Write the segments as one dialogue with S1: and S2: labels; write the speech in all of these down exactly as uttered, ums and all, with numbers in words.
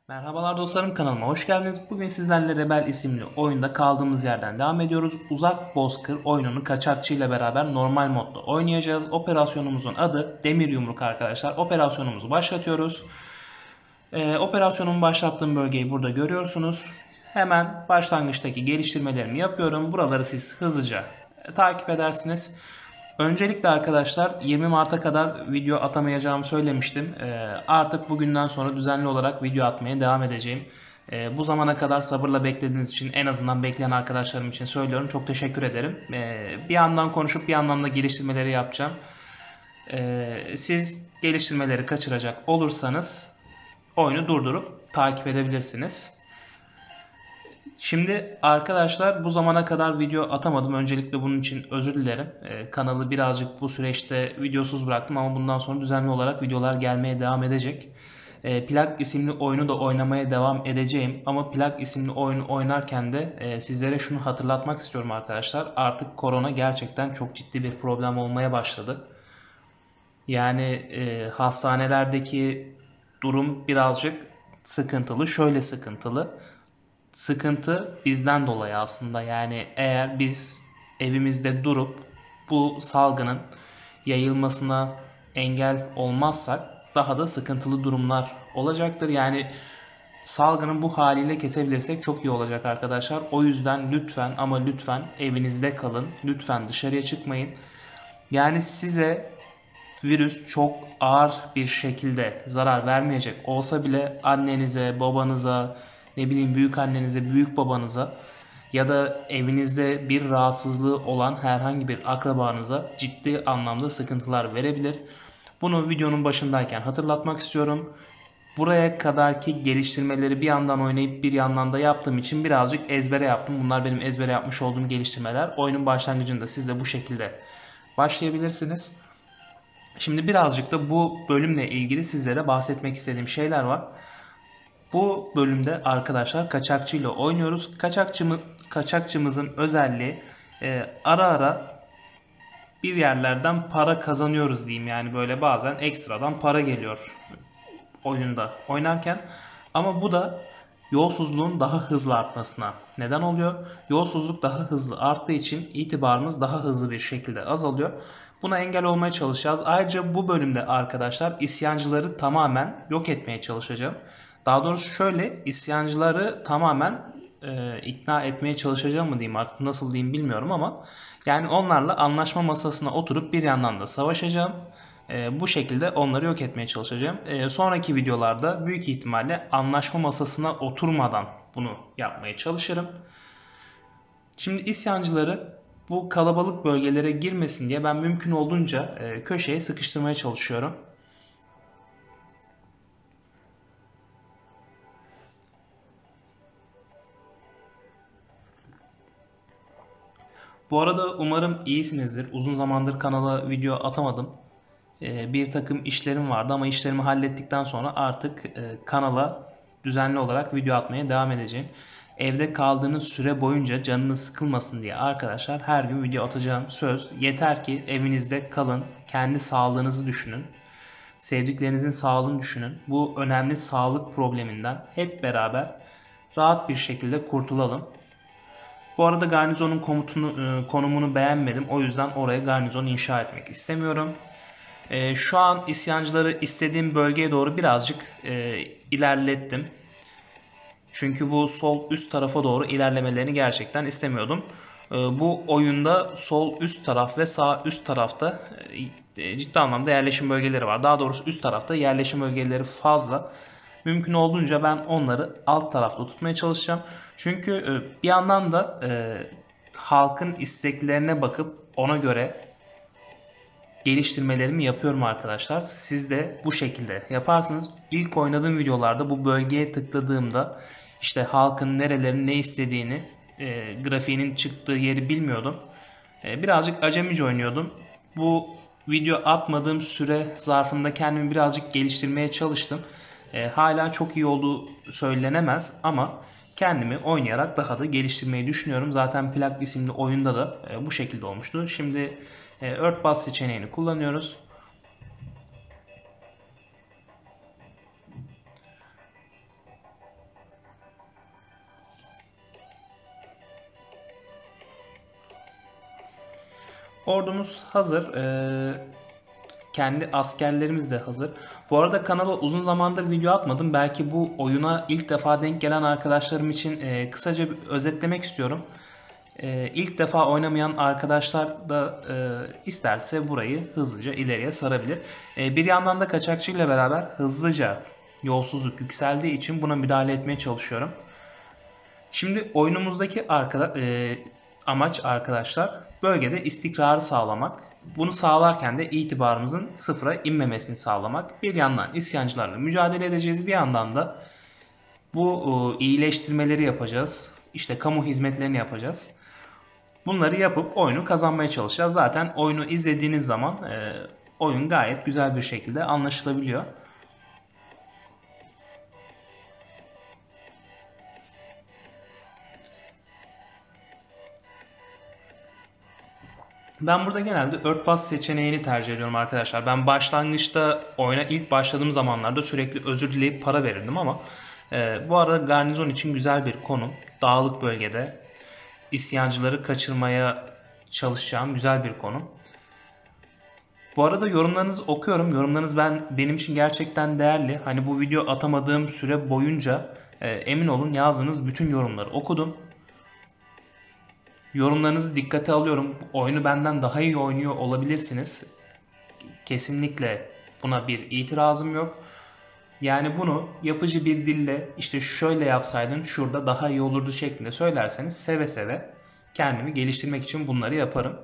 S1: Merhabalar dostlarım, kanalıma hoş geldiniz. Bugün sizlerle Rebel isimli oyunda kaldığımız yerden devam ediyoruz. Uzak Bozkır oyununu kaçakçı ile beraber normal modda oynayacağız. Operasyonumuzun adı Demir Yumruk arkadaşlar. Operasyonumuzu başlatıyoruz. Ee, operasyonumu başlattığım bölgeyi burada görüyorsunuz. Hemen başlangıçtaki geliştirmelerimi yapıyorum. Buraları siz hızlıca e, takip edersiniz. Öncelikle arkadaşlar yirmi Mart'a kadar video atamayacağımı söylemiştim. Ee, artık bugünden sonra düzenli olarak video atmaya devam edeceğim. Ee, bu zamana kadar sabırla beklediğiniz için, en azından bekleyen arkadaşlarım için söylüyorum. Çok teşekkür ederim. Ee, bir yandan konuşup bir yandan da geliştirmeleri yapacağım. Ee, siz geliştirmeleri kaçıracak olursanız oyunu durdurup takip edebilirsiniz. Şimdi arkadaşlar bu zamana kadar video atamadım. Öncelikle bunun için özür dilerim. Ee, kanalı birazcık bu süreçte videosuz bıraktım ama bundan sonra düzenli olarak videolar gelmeye devam edecek. Ee, Plak isimli oyunu da oynamaya devam edeceğim. Ama Plak isimli oyunu oynarken de e, sizlere şunu hatırlatmak istiyorum arkadaşlar. Artık korona gerçekten çok ciddi bir problem olmaya başladı. Yani e, hastanelerdeki durum birazcık sıkıntılı. Şöyle sıkıntılı. Sıkıntı bizden dolayı aslında. Yani eğer biz evimizde durup bu salgının yayılmasına engel olmazsak daha da sıkıntılı durumlar olacaktır. Yani salgını bu haliyle kesebilirsek çok iyi olacak arkadaşlar. O yüzden lütfen ama lütfen evinizde kalın. Lütfen dışarıya çıkmayın. Yani size virüs çok ağır bir şekilde zarar vermeyecek olsa bile annenize, babanıza, ne bileyim büyük annenize, büyük babanıza ya da evinizde bir rahatsızlığı olan herhangi bir akrabanıza ciddi anlamda sıkıntılar verebilir. Bunu videonun başındayken hatırlatmak istiyorum. Buraya kadarki geliştirmeleri bir yandan oynayıp bir yandan da yaptığım için birazcık ezbere yaptım. Bunlar benim ezbere yapmış olduğum geliştirmeler. Oyunun başlangıcında siz de bu şekilde başlayabilirsiniz. Şimdi birazcık da bu bölümle ilgili sizlere bahsetmek istediğim şeyler var. Bu bölümde arkadaşlar kaçakçı ile oynuyoruz. Kaçakçımız, kaçakçımızın özelliği e, ara ara bir yerlerden para kazanıyoruz diyeyim. Yani böyle bazen ekstradan para geliyor oyunda oynarken. Ama bu da yolsuzluğun daha hızlı artmasına neden oluyor. Yolsuzluk daha hızlı arttığı için itibarımız daha hızlı bir şekilde azalıyor. Buna engel olmaya çalışacağız. Ayrıca bu bölümde arkadaşlar isyancıları tamamen yok etmeye çalışacağım. Daha doğrusu şöyle, isyancıları tamamen e, ikna etmeye çalışacağım mı diyeyim, artık nasıl diyeyim bilmiyorum ama yani onlarla anlaşma masasına oturup bir yandan da savaşacağım. E, bu şekilde onları yok etmeye çalışacağım. E, sonraki videolarda büyük ihtimalle anlaşma masasına oturmadan bunu yapmaya çalışırım. Şimdi isyancıları bu kalabalık bölgelere girmesin diye ben mümkün olduğunca e, köşeye sıkıştırmaya çalışıyorum. Bu arada umarım iyisinizdir. Uzun zamandır kanala video atamadım. Ee, bir takım işlerim vardı ama işlerimi hallettikten sonra artık e, kanala düzenli olarak video atmaya devam edeceğim. Evde kaldığınız süre boyunca canınız sıkılmasın diye arkadaşlar her gün video atacağım, söz. Yeter ki evinizde kalın, kendi sağlığınızı düşünün. Sevdiklerinizin sağlığını düşünün. Bu önemli sağlık probleminden hep beraber rahat bir şekilde kurtulalım. Bu arada garnizonun komutunu, e, konumunu beğenmedim. O yüzden oraya garnizon inşa etmek istemiyorum. E, şu an isyancıları istediğim bölgeye doğru birazcık e, ilerlettim. Çünkü bu sol üst tarafa doğru ilerlemelerini gerçekten istemiyordum. E, bu oyunda sol üst taraf ve sağ üst tarafta e, ciddi anlamda yerleşim bölgeleri var. Daha doğrusu üst tarafta yerleşim bölgeleri fazla. Mümkün olduğunca ben onları alt tarafta tutmaya çalışacağım. Çünkü e, bir yandan da e, halkın isteklerine bakıp ona göre geliştirmelerimi yapıyorum arkadaşlar. Siz de bu şekilde yaparsınız. İlk oynadığım videolarda bu bölgeye tıkladığımda işte halkın nerelerin ne istediğini, e, grafiğinin çıktığı yeri bilmiyordum. E, birazcık acemice oynuyordum. Bu video atmadığım süre zarfında kendimi birazcık geliştirmeye çalıştım. E, hala çok iyi olduğu söylenemez ama kendimi oynayarak daha da geliştirmeyi düşünüyorum. Zaten Plak isimli oyunda da e, bu şekilde olmuştu. Şimdi e, örtbas seçeneğini kullanıyoruz. Ordumuz hazır. Ee, kendi askerlerimiz de hazır. Bu arada kanala uzun zamandır video atmadım. Belki bu oyuna ilk defa denk gelen arkadaşlarım için e, kısaca bir özetlemek istiyorum. E, ilk defa oynamayan arkadaşlar da e, isterse burayı hızlıca ileriye sarabilir. E, bir yandan da kaçakçı ile beraber hızlıca yolsuzluk yükseldiği için buna müdahale etmeye çalışıyorum. Şimdi oyunumuzdaki arkada, e, amaç arkadaşlar bölgede istikrarı sağlamak. Bunu sağlarken de itibarımızın sıfıra inmemesini sağlamak. Bir yandan isyancılarla mücadele edeceğiz. Bir yandan da bu e, iyileştirmeleri yapacağız. İşte kamu hizmetlerini yapacağız. Bunları yapıp oyunu kazanmaya çalışacağız. Zaten oyunu izlediğiniz zaman e, oyun gayet güzel bir şekilde anlaşılabiliyor. Ben burada genelde örtbas seçeneğini tercih ediyorum arkadaşlar. Ben başlangıçta oyuna ilk başladığım zamanlarda sürekli özür dileyip para verirdim ama e, bu arada garnizon için güzel bir konum. Dağlık bölgede isyancıları kaçırmaya çalışacağım güzel bir konum. Bu arada yorumlarınızı okuyorum. Yorumlarınız ben benim için gerçekten değerli. Hani bu video atamadığım süre boyunca e, emin olun yazdığınız bütün yorumları okudum. Yorumlarınızı dikkate alıyorum. Oyunu benden daha iyi oynuyor olabilirsiniz. Kesinlikle buna bir itirazım yok. Yani bunu yapıcı bir dille işte şöyle yapsaydın şurada daha iyi olurdu şeklinde söylerseniz seve seve kendimi geliştirmek için bunları yaparım.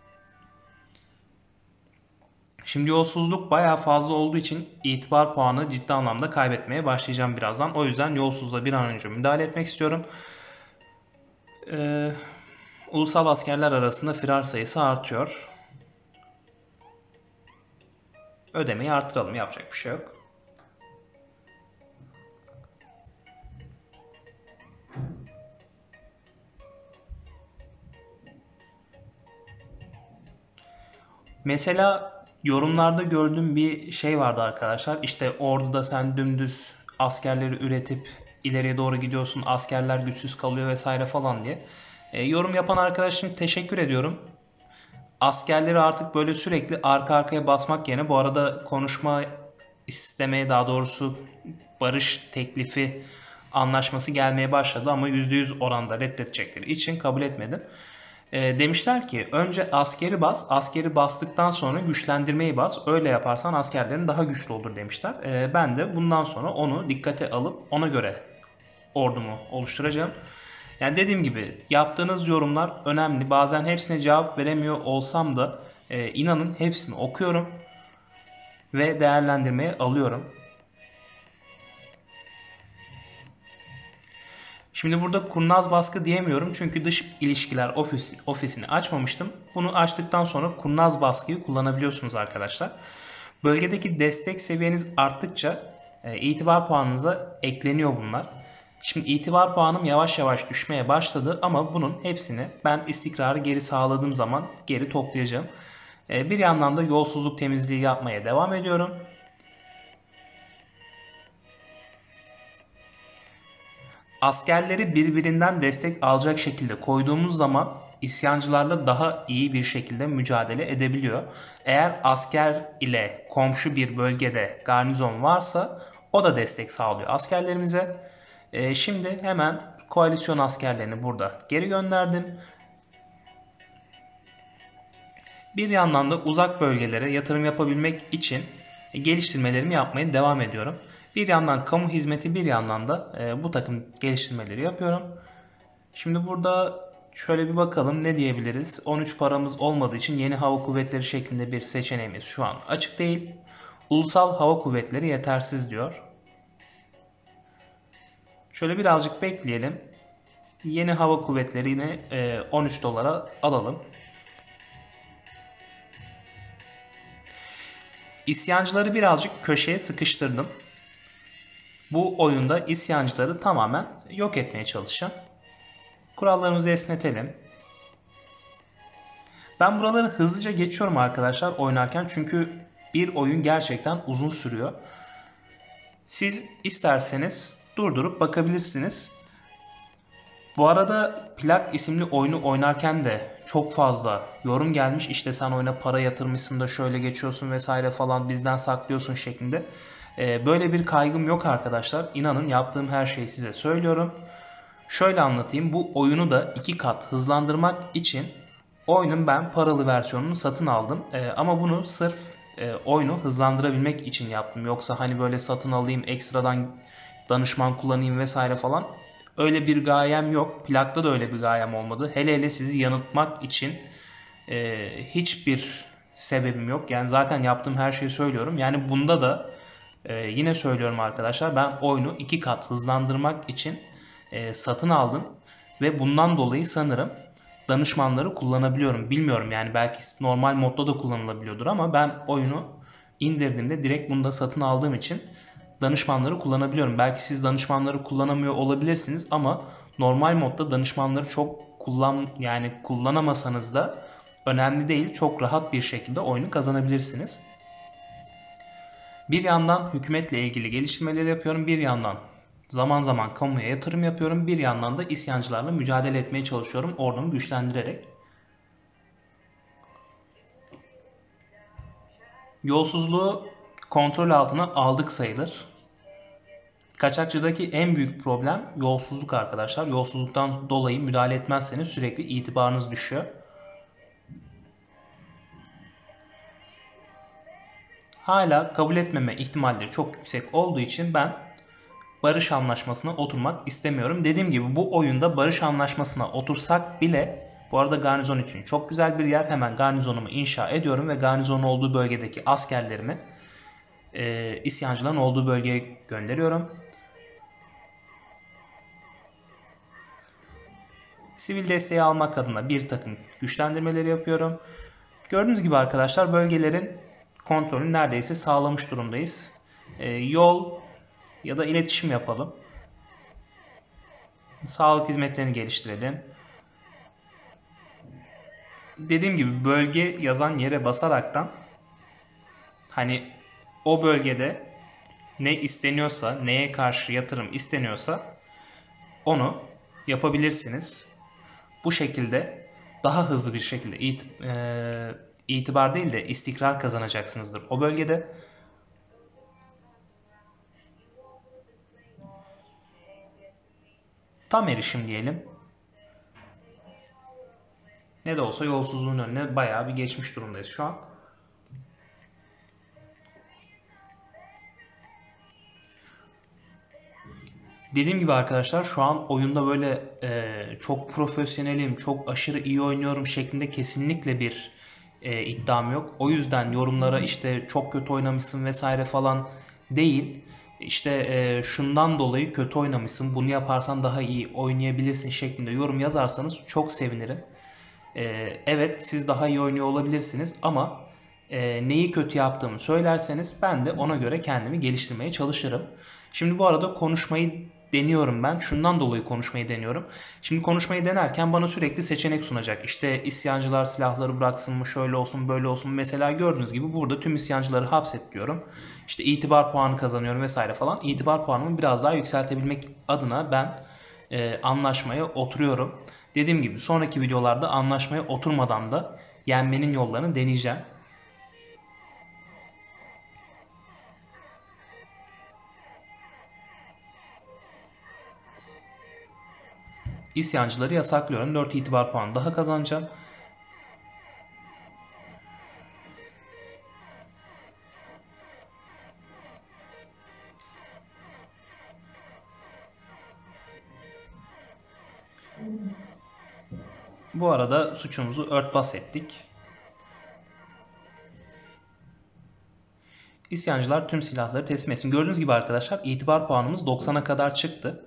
S1: Şimdi yolsuzluk bayağı fazla olduğu için itibar puanı ciddi anlamda kaybetmeye başlayacağım birazdan. O yüzden yolsuzluğa bir an önce müdahale etmek istiyorum. Eee... Ulusal askerler arasında firar sayısı artıyor. Ödemeyi artıralım. Yapacak bir şey yok. Mesela yorumlarda gördüğüm bir şey vardı arkadaşlar. İşte orduda sen dümdüz askerleri üretip ileriye doğru gidiyorsun. Askerler güçsüz kalıyor vesaire falan diye. E, yorum yapan arkadaşım teşekkür ediyorum. Askerleri artık böyle sürekli arka arkaya basmak yerine bu arada konuşma istemeye daha doğrusu barış teklifi anlaşması gelmeye başladı ama yüzde yüz oranda reddedecekleri için kabul etmedim. E, demişler ki önce askeri bas, askeri bastıktan sonra güçlendirmeyi bas. Öyle yaparsan askerlerin daha güçlü olur demişler. E, ben de bundan sonra onu dikkate alıp ona göre ordumu oluşturacağım. Yani dediğim gibi yaptığınız yorumlar önemli. Bazen hepsine cevap veremiyor olsam da e, inanın hepsini okuyorum ve değerlendirmeye alıyorum. Şimdi burada kurnaz baskı diyemiyorum çünkü dış ilişkiler ofis, ofisini açmamıştım. Bunu açtıktan sonra kurnaz baskıyı kullanabiliyorsunuz arkadaşlar. Bölgedeki destek seviyeniz arttıkça e, itibar puanınıza ekleniyor bunlar. Şimdi itibar puanım yavaş yavaş düşmeye başladı ama bunun hepsini ben istikrarı geri sağladığım zaman geri toplayacağım. E, bir yandan da yolsuzluk temizliği yapmaya devam ediyorum. Askerleri birbirinden destek alacak şekilde koyduğumuz zaman isyancılarla daha iyi bir şekilde mücadele edebiliyor. Eğer asker ile komşu bir bölgede garnizon varsa o da destek sağlıyor askerlerimize. Ee, şimdi hemen koalisyon askerlerini burada geri gönderdim. Bir yandan da uzak bölgelere yatırım yapabilmek için geliştirmelerimi yapmaya devam ediyorum. Bir yandan kamu hizmeti, bir yandan da e, bu takım geliştirmeleri yapıyorum. Şimdi burada şöyle bir bakalım ne diyebiliriz. on üç paramız olmadığı için yeni hava kuvvetleri şeklinde bir seçeneğimiz şu an açık değil. Ulusal hava kuvvetleri yetersiz diyor. Şöyle birazcık bekleyelim. Yeni hava kuvvetlerini e, on üç dolara alalım. İsyancıları birazcık köşeye sıkıştırdım. Bu oyunda isyancıları tamamen yok etmeye çalışacağım. Kurallarımızı esnetelim. Ben buraları hızlıca geçiyorum arkadaşlar oynarken çünkü bir oyun gerçekten uzun sürüyor. Siz isterseniz durdurup bakabilirsiniz. Bu arada Plak isimli oyunu oynarken de çok fazla yorum gelmiş. İşte sen oyuna para yatırmışsın da şöyle geçiyorsun vesaire falan, bizden saklıyorsun şeklinde. Ee, böyle bir kaygım yok arkadaşlar. İnanın yaptığım her şeyi size söylüyorum. Şöyle anlatayım. Bu oyunu da iki kat hızlandırmak için oyunun ben paralı versiyonunu satın aldım. Ee, ama bunu sırf e, oyunu hızlandırabilmek için yaptım. Yoksa hani böyle satın alayım, ekstradan danışman kullanayım vesaire falan. Öyle bir gayem yok. Plakta da öyle bir gayem olmadı. Hele hele sizi yanıltmak için e, hiçbir sebebim yok. Yani zaten yaptığım her şeyi söylüyorum. Yani bunda da e, yine söylüyorum arkadaşlar. Ben oyunu iki kat hızlandırmak için e, satın aldım. Ve bundan dolayı sanırım danışmanları kullanabiliyorum. Bilmiyorum yani, belki normal modda da kullanılabiliyordur ama ben oyunu indirdiğimde direkt bunu da satın aldığım için danışmanları kullanabiliyorum. Belki siz danışmanları kullanamıyor olabilirsiniz ama normal modda danışmanları çok kullan yani kullanamasanız da önemli değil. Çok rahat bir şekilde oyunu kazanabilirsiniz. Bir yandan hükümetle ilgili geliştirmeleri yapıyorum. Bir yandan zaman zaman kamuya yatırım yapıyorum. Bir yandan da isyancılarla mücadele etmeye çalışıyorum ordumu güçlendirerek. Yolsuzluğu kontrol altına aldık sayılır. Kaçakçıdaki en büyük problem yolsuzluk arkadaşlar. Yolsuzluktan dolayı müdahale etmezseniz sürekli itibarınız düşüyor. Hala kabul etmeme ihtimalleri çok yüksek olduğu için ben barış anlaşmasına oturmak istemiyorum. Dediğim gibi bu oyunda barış anlaşmasına otursak bile, bu arada garnizon için çok güzel bir yer. Hemen garnizonumu inşa ediyorum ve garnizonun olduğu bölgedeki askerlerimi e, isyancıların olduğu bölgeye gönderiyorum. Sivil desteği almak adına bir takım güçlendirmeleri yapıyorum. Gördüğünüz gibi arkadaşlar bölgelerin kontrolünü neredeyse sağlamış durumdayız. E, yol ya da iletişim yapalım. Sağlık hizmetlerini geliştirelim. Dediğim gibi bölge yazan yere basaraktan hani o bölgede ne isteniyorsa, neye karşı yatırım isteniyorsa onu yapabilirsiniz. Bu şekilde daha hızlı bir şekilde it, e, itibar değil de istikrar kazanacaksınızdır o bölgede. Tam erişim diyelim. Ne de olsa yolsuzluğun önüne bayağı bir geçmiş durumdayız şu an. Dediğim gibi arkadaşlar şu an oyunda böyle e, çok profesyonelim, çok aşırı iyi oynuyorum şeklinde kesinlikle bir e, iddiam yok. O yüzden yorumlara işte çok kötü oynamışsın vesaire falan değil. İşte e, şundan dolayı kötü oynamışsın, bunu yaparsan daha iyi oynayabilirsin şeklinde yorum yazarsanız çok sevinirim. E, evet, siz daha iyi oynuyor olabilirsiniz ama e, neyi kötü yaptığımı söylerseniz ben de ona göre kendimi geliştirmeye çalışırım. Şimdi bu arada konuşmayı deniyorum ben. Şundan dolayı konuşmayı deniyorum. Şimdi konuşmayı denerken bana sürekli seçenek sunacak. İşte isyancılar silahları bıraksın mı, şöyle olsun, böyle olsun. Mesela gördüğünüz gibi burada tüm isyancıları hapset diyorum. İşte itibar puanı kazanıyorum vesaire falan. İtibar puanımı biraz daha yükseltebilmek adına ben e, anlaşmaya oturuyorum. Dediğim gibi sonraki videolarda anlaşmaya oturmadan da yenmenin yollarını deneyeceğim. İsyancıları yasaklıyorum. dört itibar puanı daha kazanacağım. Bu arada suçumuzu örtbas ettik. İsyancılar tüm silahları teslim etsin. Gördüğünüz gibi arkadaşlar itibar puanımız doksana kadar çıktı.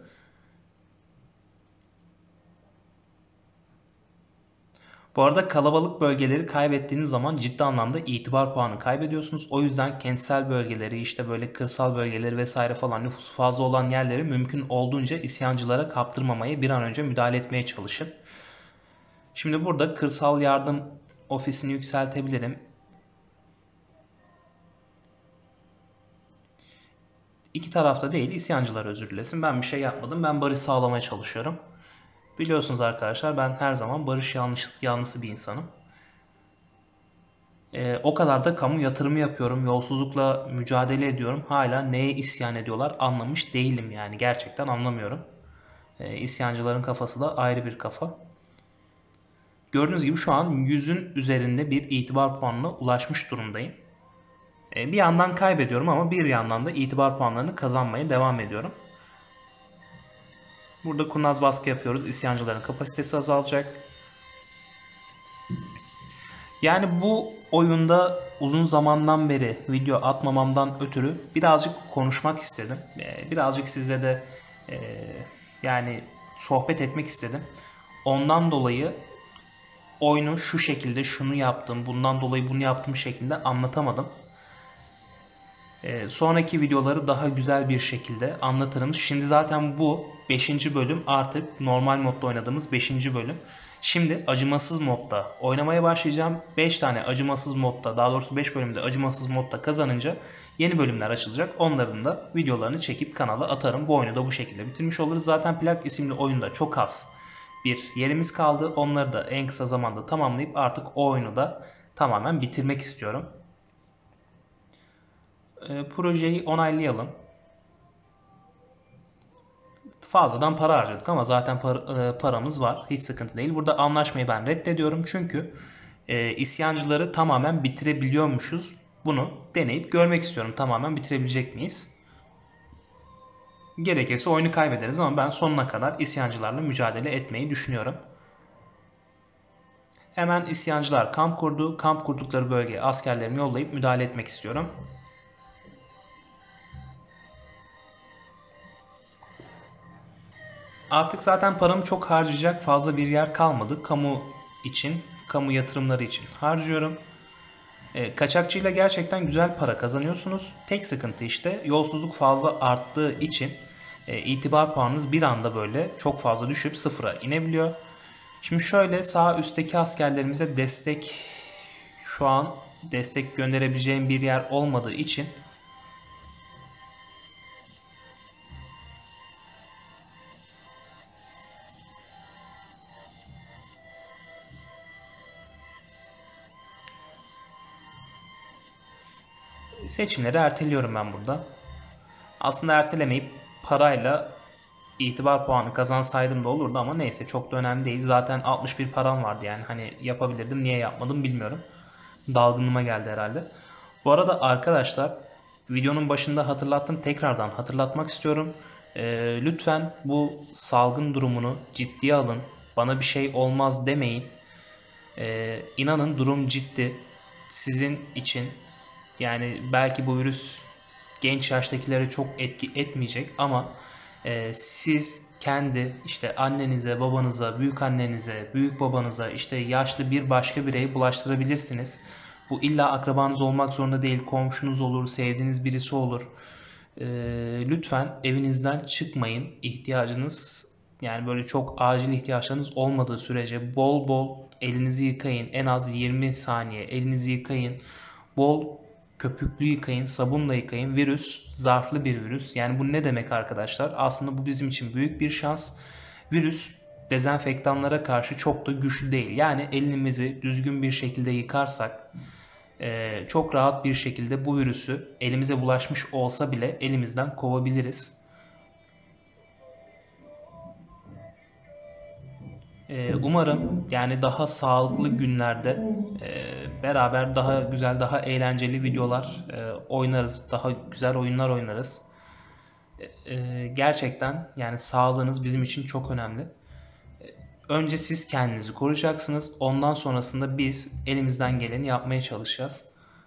S1: Bu arada kalabalık bölgeleri kaybettiğiniz zaman ciddi anlamda itibar puanı kaybediyorsunuz. O yüzden kentsel bölgeleri, işte böyle kırsal bölgeleri vesaire falan, nüfusu fazla olan yerleri mümkün olduğunca isyancılara kaptırmamaya bir an önce müdahale etmeye çalışın. Şimdi burada kırsal yardım ofisini yükseltebilirim. İki tarafta değil, isyancılar özür dilesin. Ben bir şey yapmadım. Ben barış sağlamaya çalışıyorum. Biliyorsunuz arkadaşlar, ben her zaman barış yanlış, yanlısı bir insanım. Ee, o kadar da kamu yatırımı yapıyorum, yolsuzlukla mücadele ediyorum. Hala neye isyan ediyorlar anlamış değilim yani, gerçekten anlamıyorum. Ee, isyancıların kafası da ayrı bir kafa. Gördüğünüz gibi şu an yüzün üzerinde bir itibar puanına ulaşmış durumdayım. Ee, bir yandan kaybediyorum ama bir yandan da itibar puanlarını kazanmaya devam ediyorum. Burada kurnaz baskı yapıyoruz. İsyancıların kapasitesi azalacak. Yani bu oyunda uzun zamandan beri video atmamamdan ötürü birazcık konuşmak istedim. Birazcık sizle de e, yani sohbet etmek istedim. Ondan dolayı oyunu şu şekilde şunu yaptım, bundan dolayı bunu yaptım şeklinde anlatamadım. E, sonraki videoları daha güzel bir şekilde anlatırım. Şimdi zaten bu beşinci bölüm, artık normal modda oynadığımız beşinci bölüm. Şimdi acımasız modda oynamaya başlayacağım. beş tane acımasız modda, daha doğrusu beş bölümde acımasız modda kazanınca yeni bölümler açılacak. Onların da videolarını çekip kanala atarım. Bu oyunu da bu şekilde bitirmiş oluruz. Zaten Plak isimli oyunda çok az bir yerimiz kaldı. Onları da en kısa zamanda tamamlayıp artık o oyunu da tamamen bitirmek istiyorum. E, projeyi onaylayalım. Fazladan para harcadık ama zaten par e, paramız var. Hiç sıkıntı değil. Burada anlaşmayı ben reddediyorum. Çünkü e, isyancıları tamamen bitirebiliyormuşuz. Bunu deneyip görmek istiyorum. Tamamen bitirebilecek miyiz? Gerekirse oyunu kaybederiz ama ben sonuna kadar isyancılarla mücadele etmeyi düşünüyorum. Hemen isyancılar kamp kurdu. Kamp kurdukları bölgeye askerlerimi yollayıp müdahale etmek istiyorum. Artık zaten paramı çok harcayacak fazla bir yer kalmadı. Kamu için, kamu yatırımları için harcıyorum. E, kaçakçıyla gerçekten güzel para kazanıyorsunuz. Tek sıkıntı işte yolsuzluk fazla arttığı için e, itibar puanınız bir anda böyle çok fazla düşüp sıfıra inebiliyor. Şimdi şöyle, sağ üstteki askerlerimize destek, şu an destek gönderebileceğim bir yer olmadığı için seçimleri erteliyorum ben burada. Aslında ertelemeyip parayla itibar puanı kazansaydım da olurdu ama neyse, çok da önemli değil. Zaten altmış bir param vardı, yani hani yapabilirdim, niye yapmadım bilmiyorum. Dalgınlığıma geldi herhalde. Bu arada arkadaşlar, videonun başında hatırlattım, tekrardan hatırlatmak istiyorum. Ee, lütfen bu salgın durumunu ciddiye alın. Bana bir şey olmaz demeyin. Ee, inanın durum ciddi. Sizin için yani belki bu virüs genç yaştakilere çok etki etmeyecek ama e, siz kendi işte annenize, babanıza, büyük annenize, büyük babanıza, işte yaşlı bir başka bireye bulaştırabilirsiniz. Bu illa akrabanız olmak zorunda değil, komşunuz olur, sevdiğiniz birisi olur. E, lütfen evinizden çıkmayın. İhtiyacınız, yani böyle çok acil ihtiyaçlarınız olmadığı sürece bol bol elinizi yıkayın. En az yirmi saniye elinizi yıkayın. Bol köpüklü yıkayın, sabunla yıkayın. Virüs zarflı bir virüs. Yani bu ne demek arkadaşlar? Aslında bu bizim için büyük bir şans. Virüs dezenfektanlara karşı çok da güçlü değil. Yani elimizi düzgün bir şekilde yıkarsak çok rahat bir şekilde bu virüsü elimize bulaşmış olsa bile elimizden kovabiliriz. Umarım yani daha sağlıklı günlerde beraber daha güzel, daha eğlenceli videolar oynarız, daha güzel oyunlar oynarız. Gerçekten yani sağlığınız bizim için çok önemli. Önce siz kendinizi koruyacaksınız. Ondan sonrasında biz elimizden geleni yapmaya çalışacağız.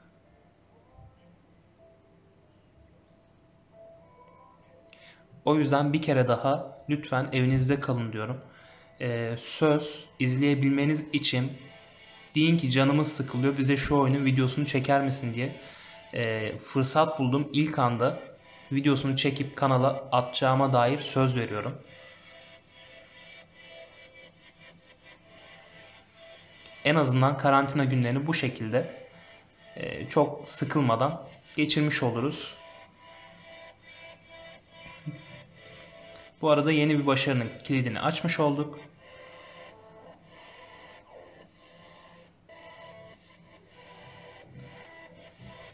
S1: O yüzden bir kere daha lütfen evinizde kalın diyorum. Ee, söz izleyebilmeniz için deyin ki canımız sıkılıyor, bize şu oyunun videosunu çeker misin diye. Ee, fırsat buldum, ilk anda videosunu çekip kanala atacağıma dair söz veriyorum. En azından karantina günlerini bu şekilde e, çok sıkılmadan geçirmiş oluruz. Bu arada yeni bir başarının kilidini açmış olduk.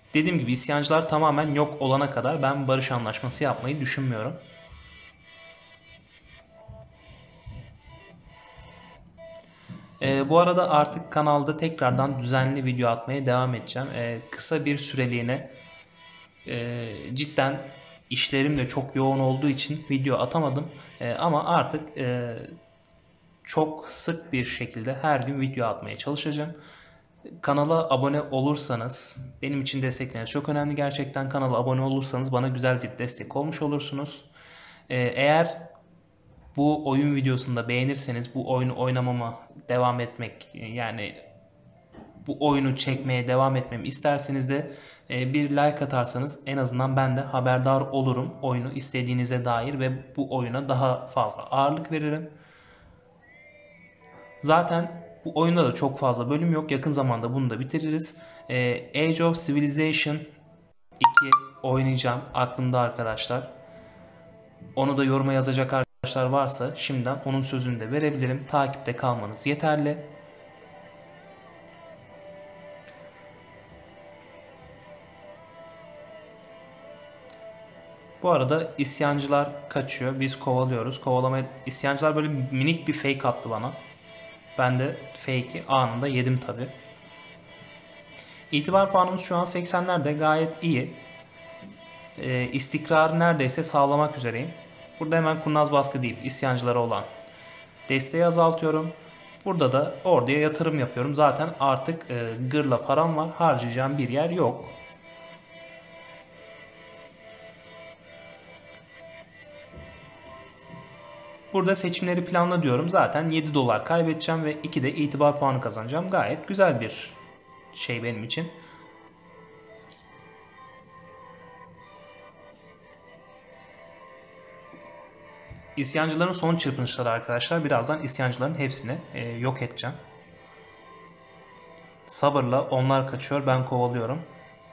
S1: Dediğim gibi isyancılar tamamen yok olana kadar ben barış anlaşması yapmayı düşünmüyorum. Ee, bu arada artık kanalda tekrardan düzenli video atmaya devam edeceğim. Ee, kısa bir süreliğine e, cidden işlerim de çok yoğun olduğu için video atamadım. Ee, ama artık e, çok sık bir şekilde her gün video atmaya çalışacağım. Kanala abone olursanız benim için destekleriniz çok önemli gerçekten. Kanala abone olursanız bana güzel bir destek olmuş olursunuz. Ee, eğer bu oyun videosunda beğenirseniz bu oyunu oynamama devam etmek yani bu oyunu çekmeye devam etmemi isterseniz de e, bir like atarsanız en azından ben de haberdar olurum oyunu istediğinize dair ve bu oyuna daha fazla ağırlık veririm. Zaten bu oyunda da çok fazla bölüm yok. Yakın zamanda bunu da bitiririz. Ee, Age of Civilization iki oynayacağım aklımda arkadaşlar. Onu da yoruma yazacak arkadaşlar varsa şimdiden onun sözünü de verebilirim. Takipte kalmanız yeterli. Bu arada isyancılar kaçıyor. Biz kovalıyoruz. Kovalamaya isyancılar böyle minik bir fake attı bana. Ben de fake'i anında yedim tabi. İtibar puanımız şu an seksenlerde, gayet iyi. E, istikrarı neredeyse sağlamak üzereyim. Burada hemen kurnaz baskı deyip isyancılara olan desteği azaltıyorum. Burada da orduya yatırım yapıyorum. Zaten artık e, gırla param var. Harcayacağım bir yer yok. Burada seçimleri planla diyorum. Zaten yedi dolar kaybedeceğim ve iki de itibar puanı kazanacağım. Gayet güzel bir şey benim için. İsyancıların son çırpınışları arkadaşlar. Birazdan isyancıların hepsini e, yok edeceğim. Sabırla onlar kaçıyor, ben kovalıyorum.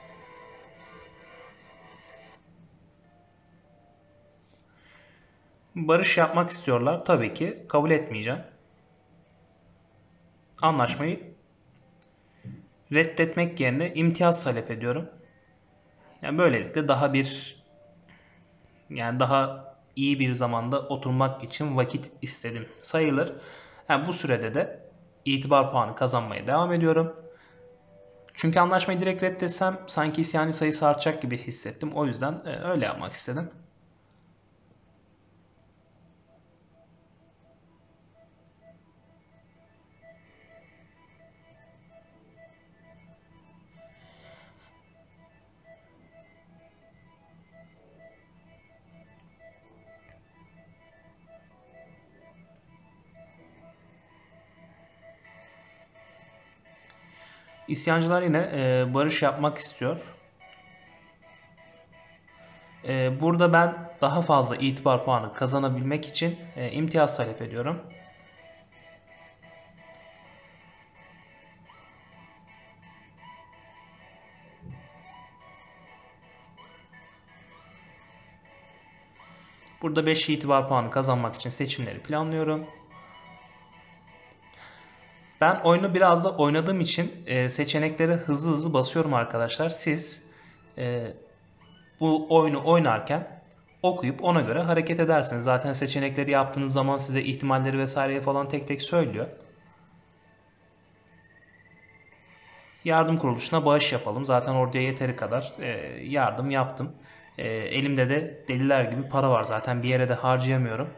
S1: Barış yapmak istiyorlar. Tabii ki kabul etmeyeceğim. Anlaşmayı reddetmek yerine imtiyaz talep ediyorum. Yani böylelikle daha bir yani daha iyi bir zamanda oturmak için vakit istedim sayılır. Yani bu sürede de itibar puanı kazanmaya devam ediyorum. Çünkü anlaşmayı direkt reddetsem sanki isyancı sayısı artacak gibi hissettim. O yüzden öyle yapmak istedim. İsyancılar yine e, barış yapmak istiyor. E, burada ben daha fazla itibar puanı kazanabilmek için e, imtiyaz talep ediyorum. Burada beş itibar puanı kazanmak için seçimleri planlıyorum. Ben oyunu biraz da oynadığım için e, seçenekleri hızlı hızlı basıyorum arkadaşlar. Siz e, bu oyunu oynarken okuyup ona göre hareket edersiniz. Zaten seçenekleri yaptığınız zaman size ihtimalleri vesaireyi falan tek tek söylüyor. Yardım kuruluşuna bağış yapalım. Zaten orduya yeteri kadar e, yardım yaptım. E, elimde de deliler gibi para var. Zaten bir yere de harcayamıyorum.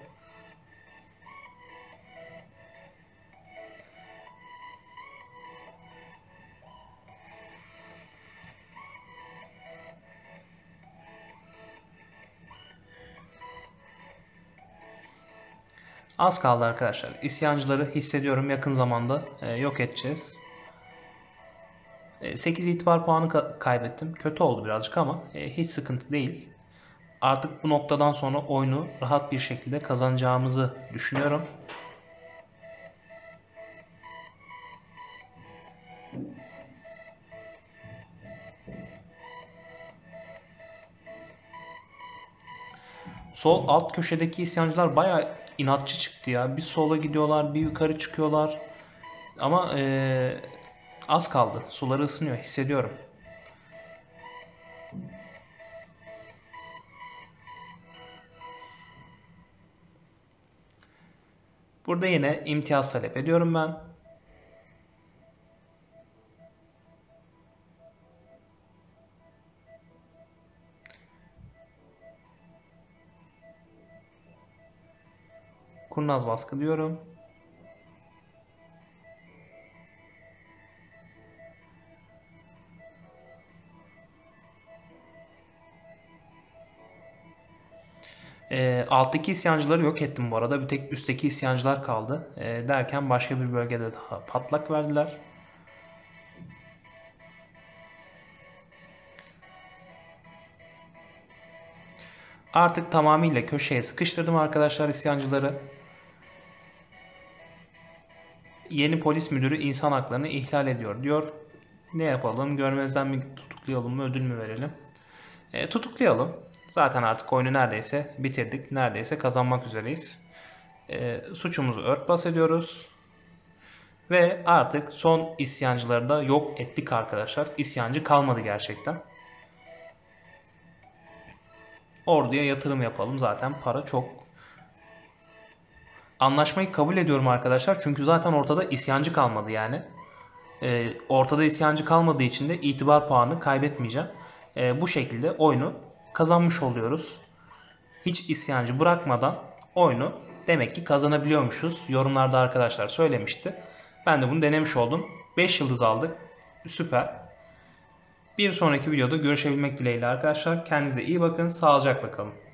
S1: Az kaldı arkadaşlar. İsyancıları hissediyorum, yakın zamanda e, yok edeceğiz. E, sekiz itibar puanı ka kaybettim. Kötü oldu birazcık ama e, hiç sıkıntı değil. Artık bu noktadan sonra oyunu rahat bir şekilde kazanacağımızı düşünüyorum. Sol alt köşedeki isyancılar bayağı inatçı çıktı ya. Bir sola gidiyorlar, bir yukarı çıkıyorlar. Ama ee, az kaldı. Suları ısınıyor, hissediyorum. Burada yine imtiyaz talep ediyorum ben. Kurnaz baskı diyorum. E, alttaki isyancıları yok ettim bu arada. Bir tek üstteki isyancılar kaldı. E, derken başka bir bölgede daha patlak verdiler. Artık tamamıyla köşeye sıkıştırdım arkadaşlar isyancıları. Yeni polis müdürü insan haklarını ihlal ediyor diyor. Ne yapalım? Görmezden mi tutuklayalım mı, ödül mü verelim? E, tutuklayalım. Zaten artık oyunu neredeyse bitirdik. Neredeyse kazanmak üzereyiz. E, suçumuzu örtbas ediyoruz. Ve artık son isyancıları da yok ettik arkadaşlar. İsyancı kalmadı gerçekten. Orduya yatırım yapalım. Zaten para çok. Anlaşmayı kabul ediyorum arkadaşlar. Çünkü zaten ortada isyancı kalmadı yani. E, ortada isyancı kalmadığı için de itibar puanı kaybetmeyeceğim. E, bu şekilde oyunu kazanmış oluyoruz. Hiç isyancı bırakmadan oyunu demek ki kazanabiliyormuşuz. Yorumlarda arkadaşlar söylemişti. Ben de bunu denemiş oldum. beş yıldız aldık. Süper. Bir sonraki videoda görüşebilmek dileğiyle arkadaşlar. Kendinize iyi bakın. Sağlıcakla kalın.